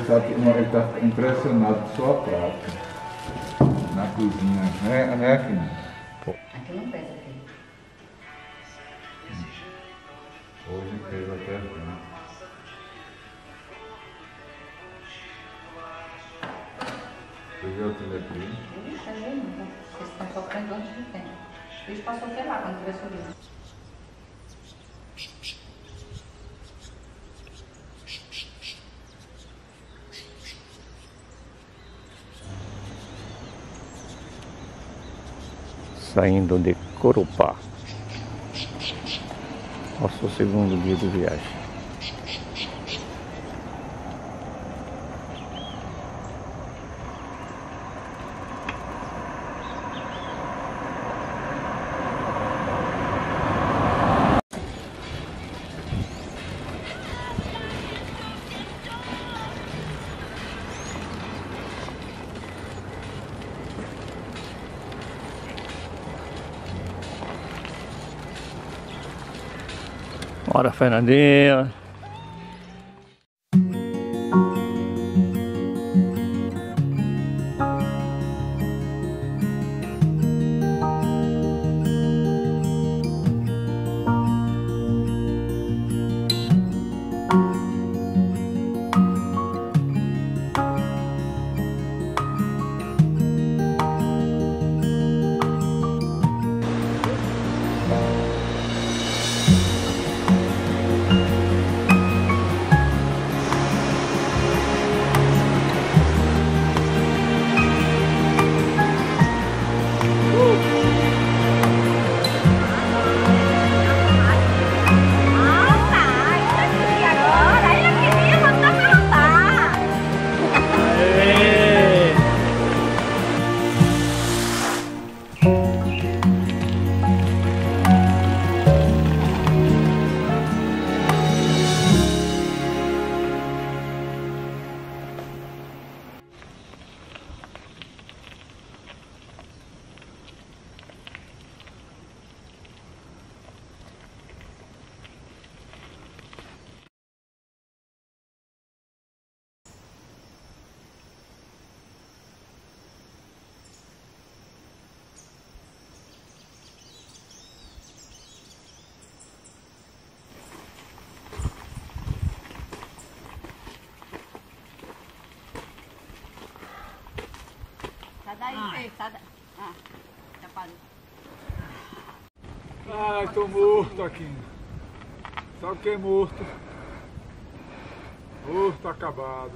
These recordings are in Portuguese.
Ele está impressionado com sua prática na cozinha, né, aqui? Aqui não pesa aqui. Hoje fez até assim. Você viu aquilo aqui? Ixi, eu não. Esse passou faz antes de tempo. Isso passou até lá quando tiver subido. Saindo de Corupá. Nosso segundo dia de viagem. Bora, Fernandinha. Sai daí, sai daí. Ah, já parou. Ai, tô morto aqui. Sabe o que é morto? Morto acabado.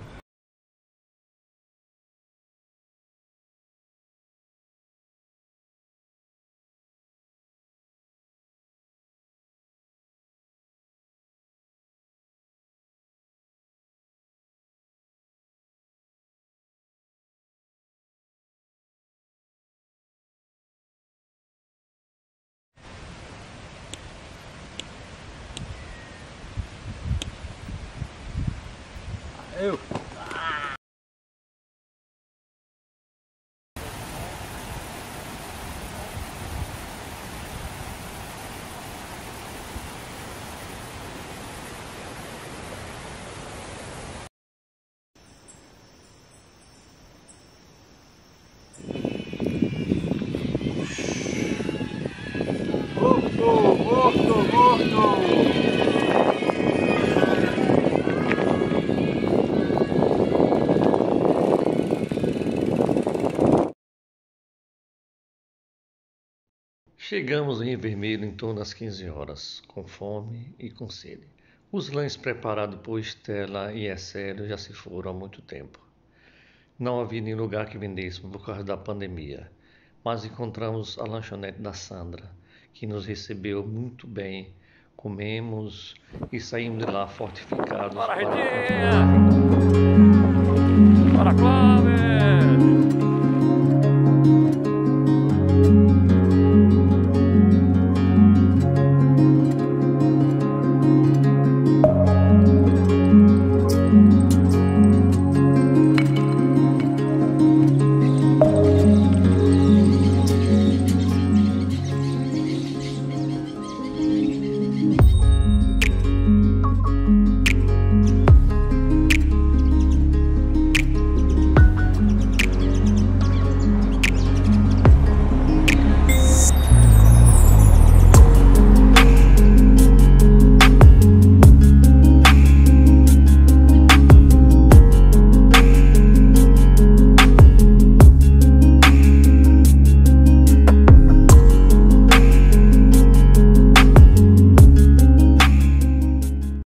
Eu. Morto! Chegamos em Vermelho em torno das 15 horas, com fome e com sede. Os lanches preparados por Estela e Essélio já se foram há muito tempo. Não havia nenhum lugar que vendesse por causa da pandemia, mas encontramos a lanchonete da Sandra, que nos recebeu muito bem. Comemos e saímos de lá fortificados para...